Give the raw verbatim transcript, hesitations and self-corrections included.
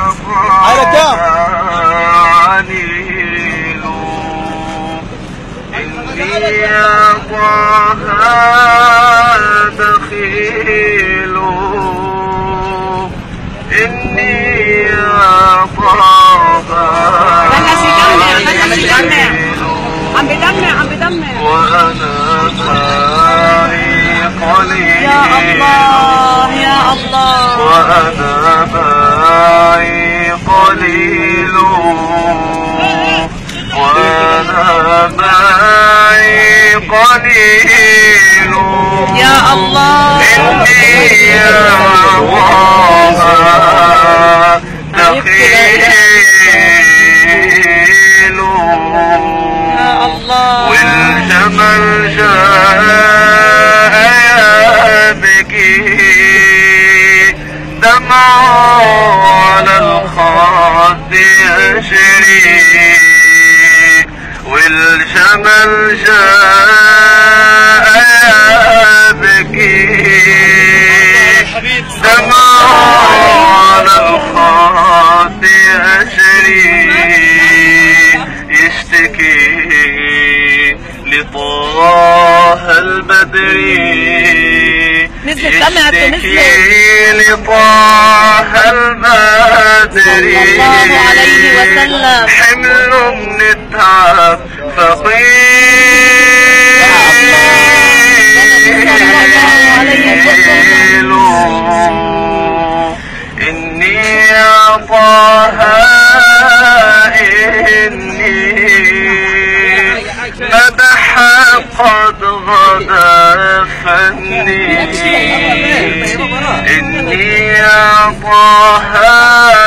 على كام؟ عليل إني يا طه بخيل إني يا طه بلش يدمع بلش يدمع عم بدمع عم بدمع وأنا معي قليل يا الله يا الله وأنا معي قليل وأنا معي قليل يا الله إني يا الله دخيل يا الله والجمل جاء يبكي دمعه على الخد يجري والجمل جاء يبكي دمعه على الخد يجري يشتكي لطه البدري نزلت دمعته نزلت يشتكي لطه البدري صلى الله عليه وسلم حمل من التعب ثقيل إني يا طه إني مدح قد غدا فني إني يا طه